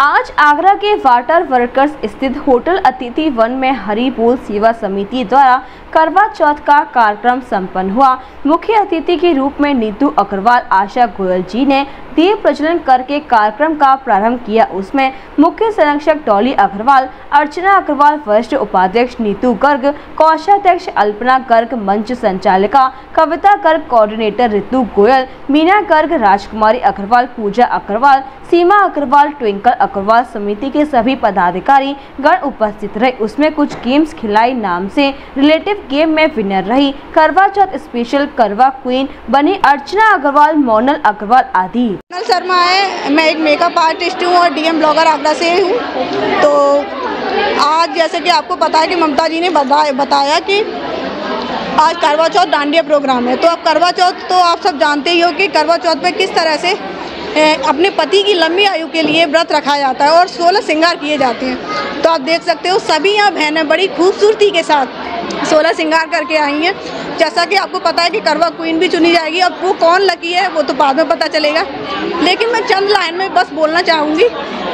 आज आगरा के water workers स्थित होटल अतिथि वन में हरि बोल सेवा समिति द्वारा करवा चौथ का कार्यक्रम संपन्न हुआ। मुख्य अतिथि के रूप में नीतू अग्रवाल, आशा गोयल जी ने दीप प्रज्वलन करके कार्यक्रम का प्रारंभ किया। उसमें मुख्य संरक्षक डॉली अग्रवाल, अर्चना अग्रवाल, वरिष्ठ उपाध्यक्ष नीतू गर्ग, कोषाध्यक्ष अल्पना गर्ग, मंच संचालिका कविता गर्ग, कोऑर्डिनेटर ऋतु गोयल, मीना गर्ग, राजकुमारी अग्रवाल, पूजा अग्रवाल, सीमा अग्रवाल, ट्विंकल अग्रवाल समिति के सभी पदाधिकारी गण उपस्थित रहे। उसमें कुछ गेम्स खिलाई नाम से रिलेटिव गेम में विनर रही। करवा चौथ स्पेशल करवा क्वीन बनी अर्चना अग्रवाल, मोनल अग्रवाल आदि। मोनल शर्मा है, मैं एक मेकअप आर्टिस्ट हूँ और डीएम ब्लॉगर आगरा से हूँ। तो आज जैसे कि आपको पता है कि ममता जी ने बताया कि आज करवा चौथ डांडिया प्रोग्राम है। तो अब करवा चौथ तो आप सब जानते ही हो कि करवा चौथ पे किस तरह से अपने पति की लंबी आयु के लिए व्रत रखा जाता है और 16 श्रृंगार किए जाते हैं। तो आप देख सकते हो सभी यहाँ बहनें बड़ी खूबसूरती के साथ 16 श्रृंगार करके आई हैं। जैसा कि आपको पता है कि करवा क्वीन भी चुनी जाएगी। अब वो कौन लकी है वो तो बाद में पता चलेगा, लेकिन मैं चंद लाइन में बस बोलना चाहूँगी।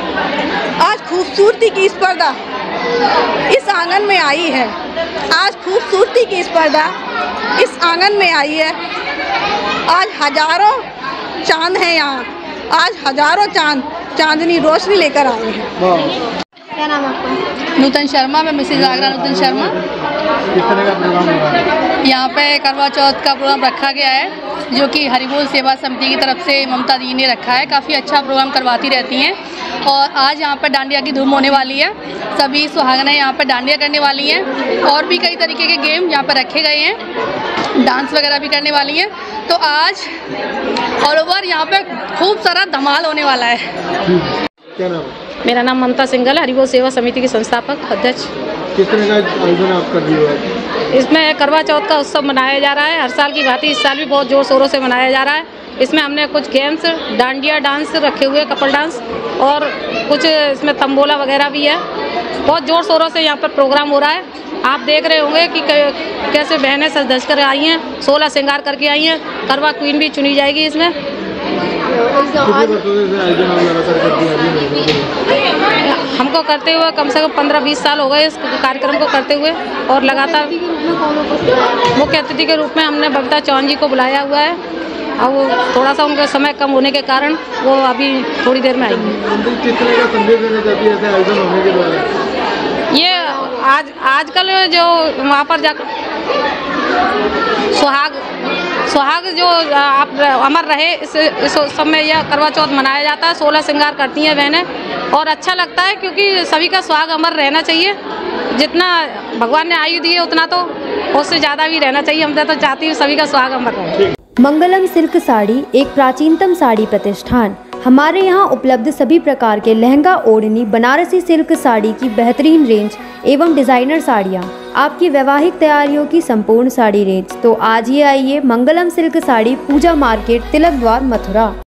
आज खूबसूरती की स्पर्धा इस आंगन में आई है। आज खूबसूरती की स्पर्धा इस आंगन में आई है। आज हजारों चांद हैं यहाँ। आज हजारों चांदनी रोशनी लेकर आए हैं। क्या नाम है आपका? नूतन शर्मा। मैं मिसेज आगरा नूतन शर्मा। किस तरह का प्रोग्राम होगा? यहाँ पे करवा चौथ का प्रोग्राम रखा गया है, जो कि हरि बोल सेवा समिति की तरफ से ममता जी ने रखा है। काफ़ी अच्छा प्रोग्राम करवाती रहती हैं और आज यहाँ पर डांडिया की धूम होने वाली है। सभी सुहागनें यहाँ पर डांडिया करने वाली हैं और भी कई तरीके के गेम यहाँ पर रखे गए हैं, डांस वगैरह भी करने वाली हैं। तो आज ऑल ओवर यहाँ पे खूब सारा धमाल होने वाला है। क्या नाम है? मेरा नाम ममता सिंघल, हरि बोल सेवा समिति की संस्थापक अध्यक्ष। किस तरह का आयोजन आप कर रही हो? इसमें करवा चौथ का उत्सव मनाया जा रहा है। हर साल की भांति इस साल भी बहुत जोर शोरों से मनाया जा रहा है। इसमें हमने कुछ गेम्स, डांडिया डांस रखे हुए, कपल डांस और कुछ इसमें तंबोला वगैरह भी है। बहुत जोर शोरों से यहाँ पर प्रोग्राम हो रहा है। आप देख रहे होंगे कि कैसे बहनें सज धज कर आई हैं, 16 श्रृंगार करके आई हैं। करवा क्वीन भी चुनी जाएगी इसमें। हमको करते हुए कम से कम 15-20 साल हो गए इस कार्यक्रम को करते हुए और लगातार मुख्य अतिथि के रूप में हमने बबीता चौहान जी को बुलाया हुआ है। अब थोड़ा सा उनका समय कम होने के कारण वो अभी थोड़ी देर में आएंगे। किस तरह का संदेश देना चाहती है ऐसे आयोजन होने के द्वारा? ये आजकल जो वहाँ पर जा सुहाग जो आप अमर रहे इस समय यह करवा चौथ मनाया जाता है। 16 श्रृंगार करती हैं बहनें और अच्छा लगता है क्योंकि सभी का सुहाग अमर रहना चाहिए। जितना भगवान ने आयु दी है उतना तो उससे ज़्यादा भी रहना चाहिए। हम तो चाहती हूँ सभी का सुहाग अमर रहे। मंगलम सिल्क साड़ी एक प्राचीनतम साड़ी प्रतिष्ठान। हमारे यहाँ उपलब्ध सभी प्रकार के लहंगा, ओढ़नी, बनारसी सिल्क साड़ी की बेहतरीन रेंज एवं डिजाइनर साड़ियाँ, आपकी वैवाहिक तैयारियों की संपूर्ण साड़ी रेंज। तो आज ही आइए मंगलम सिल्क साड़ी, पूजा मार्केट, तिलक द्वार, मथुरा।